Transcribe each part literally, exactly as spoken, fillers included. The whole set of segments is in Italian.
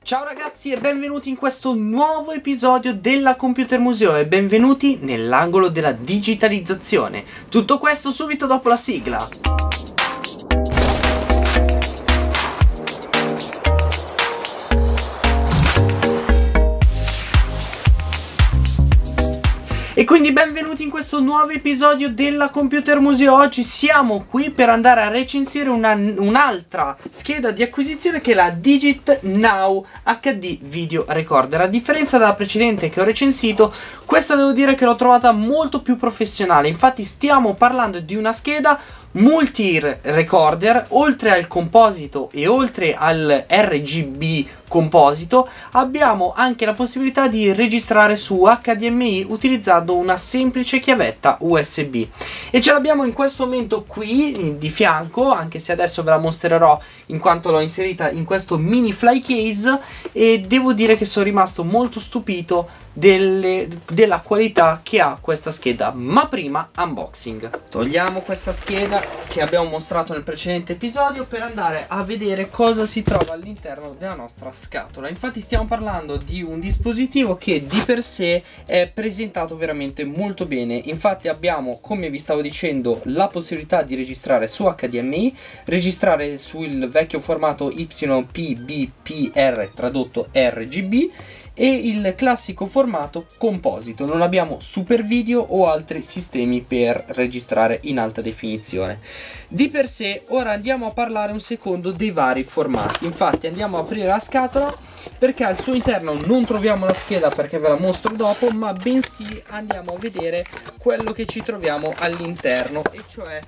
Ciao ragazzi e benvenuti in questo nuovo episodio della Computer Museo e benvenuti nell'angolo della digitalizzazione. Tutto questo subito dopo la sigla. E quindi benvenuti in questo nuovo episodio della Computer Museo. Oggi siamo qui per andare a recensire un'altra scheda di acquisizione che è la DigitNow acca di Video Recorder. A differenza della precedente che ho recensito, questa devo dire che l'ho trovata molto più professionale. Infatti stiamo parlando di una scheda multi-recorder. Oltre al composito e oltre al R G B composito abbiamo anche la possibilità di registrare su H D M I utilizzando una semplice chiavetta U S B e ce l'abbiamo in questo momento qui di fianco, anche se adesso ve la mostrerò in quanto l'ho inserita in questo mini fly case, e devo dire che sono rimasto molto stupito delle, della qualità che ha questa scheda. Ma prima unboxing. Togliamo questa scheda che abbiamo mostrato nel precedente episodio per andare a vedere cosa si trova all'interno della nostra scatola. Infatti stiamo parlando di un dispositivo che di per sé è presentato veramente molto bene. Infatti abbiamo, come vi stavo dicendo, la possibilità di registrare su H D M I, registrare sul vecchio formato Y P B P R tradotto R G B e il classico formato composito. Non abbiamo super video o altri sistemi per registrare in alta definizione. Di per sé ora andiamo a parlare un secondo dei vari formati. Infatti andiamo a aprire la scatola perché al suo interno non troviamo la scheda, perché ve la mostro dopo, ma bensì andiamo a vedere quello che ci troviamo all'interno, e cioè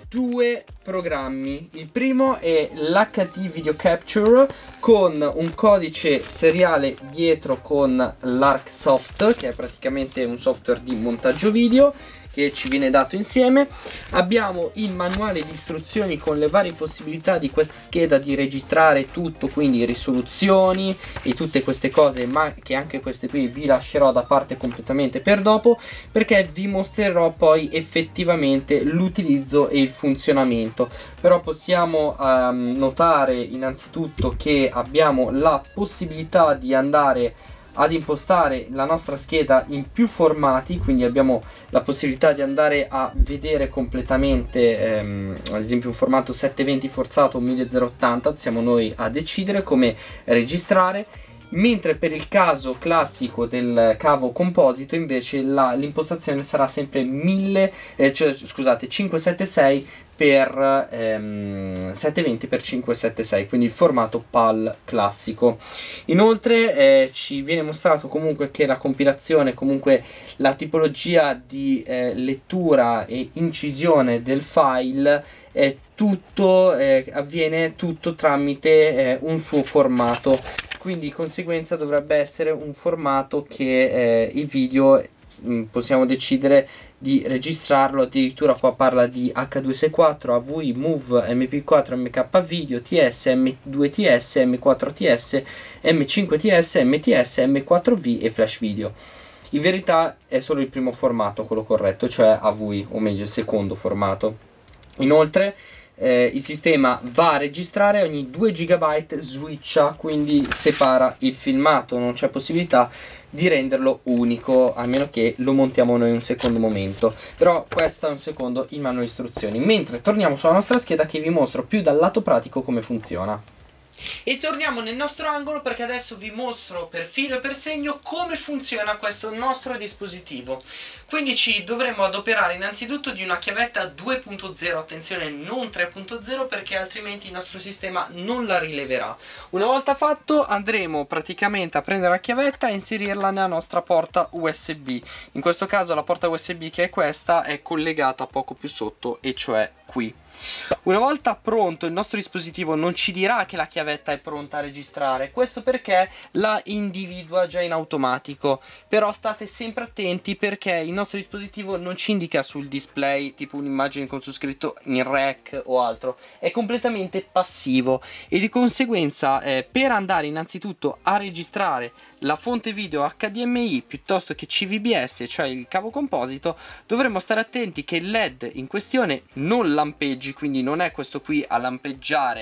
due programmi. Il primo è l'H D Video Capture con un codice seriale dietro con l'ArcSoft, che è praticamente un software di montaggio video che ci viene dato insieme. Abbiamo il manuale di istruzioni con le varie possibilità di questa scheda di registrare tutto, quindi risoluzioni e tutte queste cose, ma che anche queste qui vi lascerò da parte completamente per dopo, perché vi mostrerò poi effettivamente l'utilizzo e il funzionamento. Però possiamo um, notare innanzitutto che abbiamo la possibilità di andare ad impostare la nostra scheda in più formati, quindi abbiamo la possibilità di andare a vedere completamente ehm, ad esempio un formato settecentoventi forzato o mille ottanta, siamo noi a decidere come registrare. Mentre per il caso classico del cavo composito invece l'impostazione sarà sempre mille, eh, cioè, scusate, cinquecentosettantasei per ehm, settecentoventi per cinquecentosettantasei, quindi il formato P A L classico. Inoltre eh, ci viene mostrato comunque che la compilazione, comunque la tipologia di eh, lettura e incisione del file è tutto, eh, avviene tutto tramite eh, un suo formato, quindi di conseguenza dovrebbe essere un formato che eh, il video mh, possiamo decidere di registrarlo. Addirittura qua parla di H duecentosessantaquattro, A V I, MOV, M P quattro, M K Video, T S, M due T S, M quattro T S, M cinque T S, M T S, M quattro V e Flash Video. In verità è solo il primo formato quello corretto, cioè A V I, o meglio il secondo formato. Inoltre Eh, il sistema va a registrare ogni due gigabyte, switcha, quindi separa il filmato, non c'è possibilità di renderlo unico a meno che lo montiamo noi un secondo momento. Però questo è un secondo il manuale di istruzioni, mentre torniamo sulla nostra scheda che vi mostro più dal lato pratico come funziona. E torniamo nel nostro angolo perché adesso vi mostro per filo e per segno come funziona questo nostro dispositivo. Quindi ci dovremo adoperare innanzitutto di una chiavetta due punto zero, attenzione, non tre punto zero, perché altrimenti il nostro sistema non la rileverà. Una volta fatto andremo praticamente a prendere la chiavetta e inserirla nella nostra porta U S B. In questo caso la porta U S B, che è questa, è collegata poco più sotto, e cioè qui. Una volta pronto il nostro dispositivo non ci dirà che la chiavetta è pronta a registrare, questo perché la individua già in automatico. Però state sempre attenti perché il nostro dispositivo non ci indica sul display tipo un'immagine con su scritto in rec o altro, è completamente passivo, e di conseguenza eh, per andare innanzitutto a registrare la fonte video H D M I piuttosto che C V B S, cioè il cavo composito, dovremmo stare attenti che il L E D in questione non lampeggi, quindi non è questo qui a lampeggiare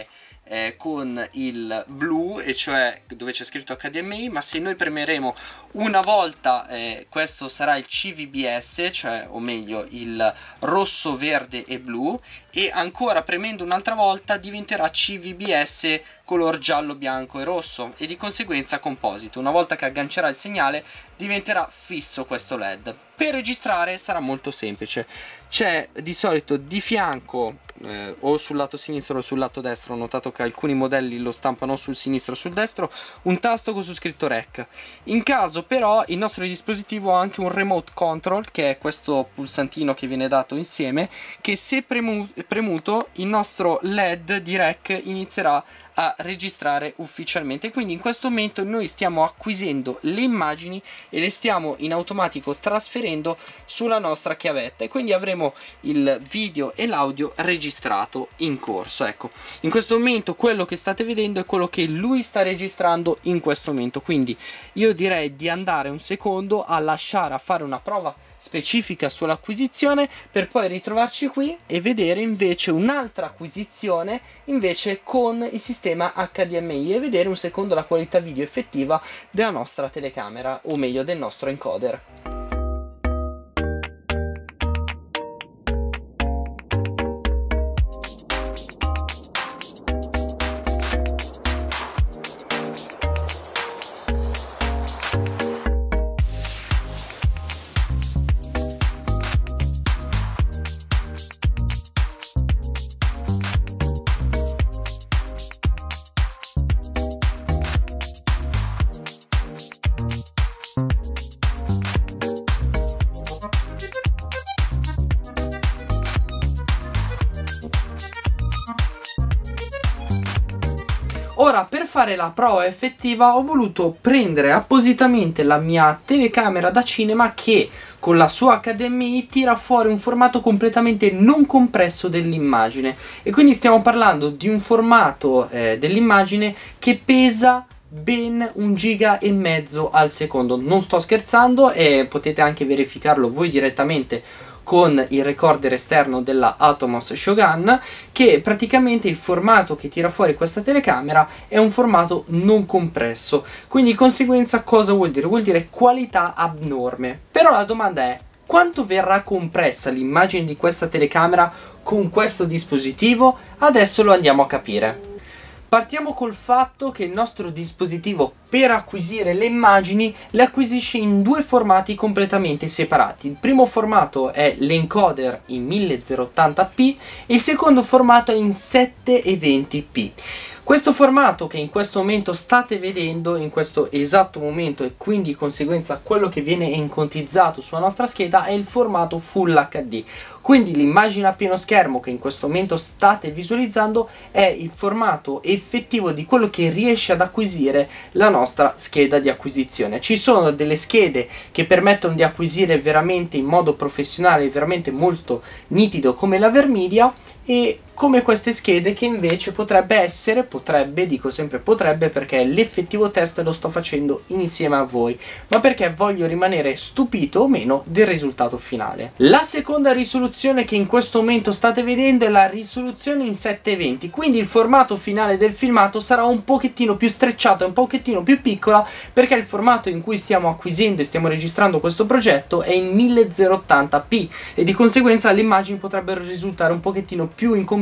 eh, con il blu, e cioè dove c'è scritto H D M I, ma se noi premeremo una volta eh, questo sarà il C V B S, cioè o meglio il rosso, verde e blu, e ancora premendo un'altra volta diventerà C V B S color giallo, bianco e rosso, e di conseguenza composito. Una volta che aggancerà il segnale diventerà fisso questo L E D. Per registrare sarà molto semplice, c'è di solito di fianco eh, o sul lato sinistro o sul lato destro, ho notato che alcuni modelli lo stampano sul sinistro o sul destro, un tasto con su scritto Rec. In caso però il nostro dispositivo ha anche un remote control, che è questo pulsantino che viene dato insieme, che se premu premuto il nostro L E D di Rec inizierà a registrare ufficialmente. Quindi in questo momento noi stiamo acquisendo le immagini e le stiamo in automatico trasferendo sulla nostra chiavetta, e quindi avremo il video e l'audio registrato in corso. Ecco, in questo momento quello che state vedendo è quello che lui sta registrando in questo momento, quindi io direi di andare un secondo a lasciare a fare una prova specifica sull'acquisizione, per poi ritrovarci qui e vedere invece un'altra acquisizione invece con il sistema H D M I, e vedere un secondo la qualità video effettiva della nostra telecamera, o meglio del nostro encoder. Ora, per fare la prova effettiva ho voluto prendere appositamente la mia telecamera da cinema, che con la sua H D M I tira fuori un formato completamente non compresso dell'immagine, e quindi stiamo parlando di un formato eh, dell'immagine che pesa ben un giga e mezzo al secondo. Non sto scherzando, e potete anche verificarlo voi direttamente con il recorder esterno della Atomos Shogun, che praticamente il formato che tira fuori questa telecamera è un formato non compresso. Quindi di conseguenza cosa vuol dire? Vuol dire qualità abnorme. Però la domanda è: quanto verrà compressa l'immagine di questa telecamera con questo dispositivo? Adesso lo andiamo a capire. Partiamo col fatto che il nostro dispositivo, per acquisire le immagini, le acquisisce in due formati completamente separati. Il primo formato è l'encoder in mille ottanta p e il secondo formato è in settecentoventi p. Questo formato che in questo momento state vedendo, in questo esatto momento, e quindi di conseguenza quello che viene encotizzato sulla nostra scheda, è il formato Full H D. Quindi l'immagine a pieno schermo che in questo momento state visualizzando è il formato effettivo di quello che riesce ad acquisire la nostra scheda di acquisizione. Ci sono delle schede che permettono di acquisire veramente in modo professionale, veramente molto nitido, come la Vermedia, e come queste schede che invece potrebbe essere, potrebbe, dico sempre potrebbe perché l'effettivo test lo sto facendo insieme a voi, ma perché voglio rimanere stupito o meno del risultato finale. La seconda risoluzione che in questo momento state vedendo è la risoluzione in settecentoventi, quindi il formato finale del filmato sarà un pochettino più strecciato, un pochettino più piccola, perché il formato in cui stiamo acquisendo e stiamo registrando questo progetto è in mille ottanta p, e di conseguenza le immagini potrebbero risultare un pochettino più incomprensibili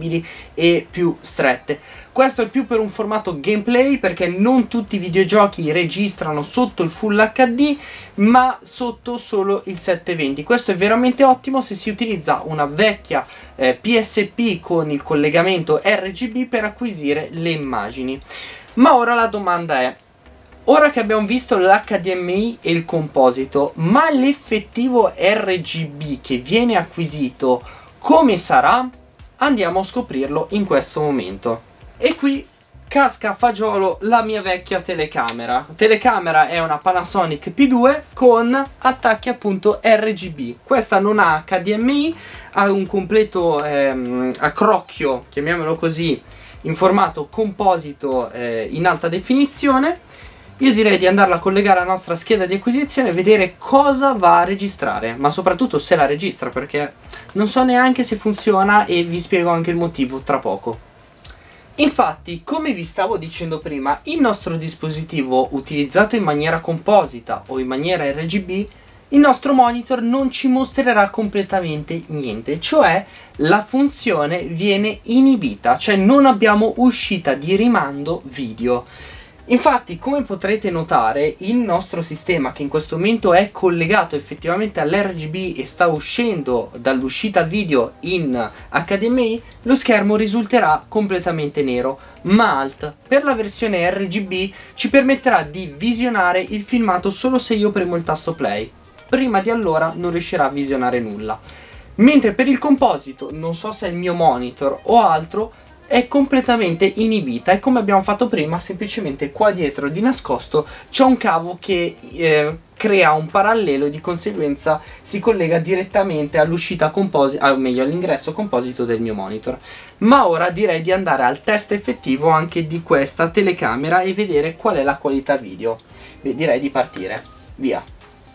e più strette. Questo è più per un formato gameplay, perché non tutti i videogiochi registrano sotto il Full H D ma sotto solo il settecentoventi. Questo è veramente ottimo se si utilizza una vecchia eh, P S P con il collegamento R G B per acquisire le immagini. Ma ora la domanda è: ora che abbiamo visto l'H D M I e il composito, ma l'effettivo R G B che viene acquisito come sarà? Andiamo a scoprirlo in questo momento. E qui casca a fagiolo la mia vecchia telecamera. La telecamera è una Panasonic P due con attacchi appunto R G B. Questa non ha H D M I, ha un completo ehm, accrocchio, chiamiamolo così, in formato composito eh, in alta definizione. Io direi di andarla a collegare alla nostra scheda di acquisizione e vedere cosa va a registrare, ma soprattutto se la registra, perché non so neanche se funziona, e vi spiego anche il motivo tra poco. Infatti, come vi stavo dicendo prima, il nostro dispositivo utilizzato in maniera composita o in maniera R G B, il nostro monitor non ci mostrerà completamente niente, cioè la funzione viene inibita, cioè non abbiamo uscita di rimando video. Infatti, come potrete notare, il nostro sistema, che in questo momento è collegato effettivamente all'R G B e sta uscendo dall'uscita video in H D M I, lo schermo risulterà completamente nero, ma alt per la versione R G B ci permetterà di visionare il filmato solo se io premo il tasto play. Prima di allora non riuscirà a visionare nulla. Mentre per il composito, non so se è il mio monitor o altro, è completamente inibita, e come abbiamo fatto prima, semplicemente qua dietro di nascosto c'è un cavo che eh, crea un parallelo e di conseguenza si collega direttamente all'uscita composito, o meglio all'ingresso composito del mio monitor. Ma ora direi di andare al test effettivo anche di questa telecamera e vedere qual è la qualità video. Beh, direi di partire, via.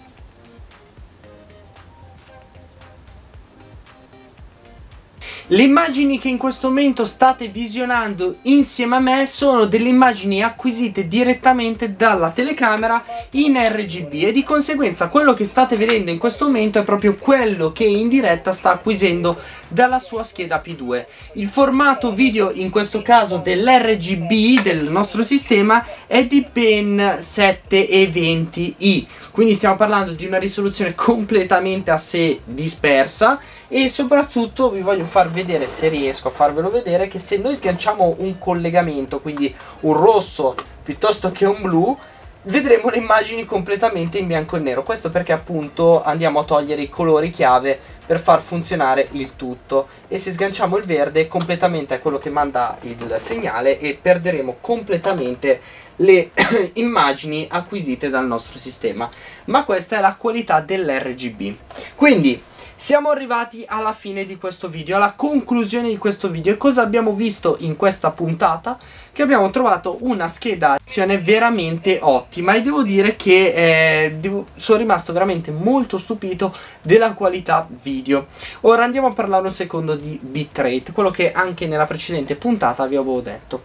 Le immagini che in questo momento state visionando insieme a me sono delle immagini acquisite direttamente dalla telecamera in R G B, e di conseguenza quello che state vedendo in questo momento è proprio quello che in diretta sta acquisendo dalla sua scheda P due. Il formato video in questo caso dell'R G B del nostro sistema è di ben sette e venti i, quindi stiamo parlando di una risoluzione completamente a sé dispersa. E soprattutto vi voglio far vedere, se riesco a farvelo vedere, che se noi sganciamo un collegamento, quindi un rosso piuttosto che un blu, vedremo le immagini completamente in bianco e nero. Questo perché appunto andiamo a togliere i colori chiave per far funzionare il tutto, e se sganciamo il verde completamente è quello che manda il segnale e perderemo completamente le immagini acquisite dal nostro sistema. Ma questa è la qualità dell'R G B. Quindi siamo arrivati alla fine di questo video, alla conclusione di questo video. E cosa abbiamo visto in questa puntata? Che abbiamo trovato una scheda azione veramente ottima, e devo dire che eh, devo, sono rimasto veramente molto stupito della qualità video. Ora andiamo a parlare un secondo di bitrate, quello che anche nella precedente puntata vi avevo detto.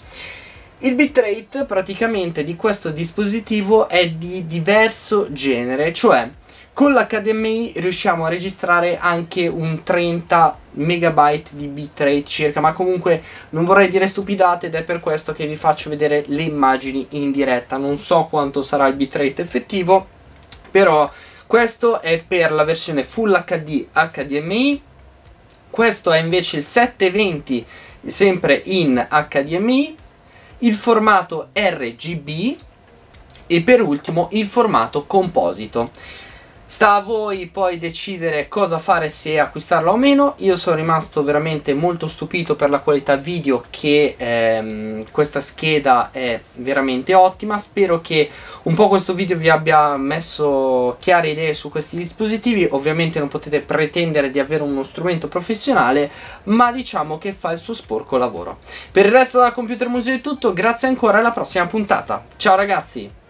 Il bitrate praticamente di questo dispositivo è di diverso genere, cioè con l'H D M I riusciamo a registrare anche un trenta megabyte di bitrate circa, ma comunque non vorrei dire stupidate, ed è per questo che vi faccio vedere le immagini in diretta. Non so quanto sarà il bitrate effettivo, però questo è per la versione Full H D H D M I, questo è invece il settecentoventi sempre in H D M I, il formato R G B e per ultimo il formato composito. Sta a voi poi decidere cosa fare, se acquistarla o meno. Io sono rimasto veramente molto stupito per la qualità video, che ehm, questa scheda è veramente ottima. Spero che un po' questo video vi abbia messo chiare idee su questi dispositivi. Ovviamente non potete pretendere di avere uno strumento professionale, ma diciamo che fa il suo sporco lavoro. Per il resto da Computer Museo è tutto, grazie ancora e alla prossima puntata. Ciao ragazzi!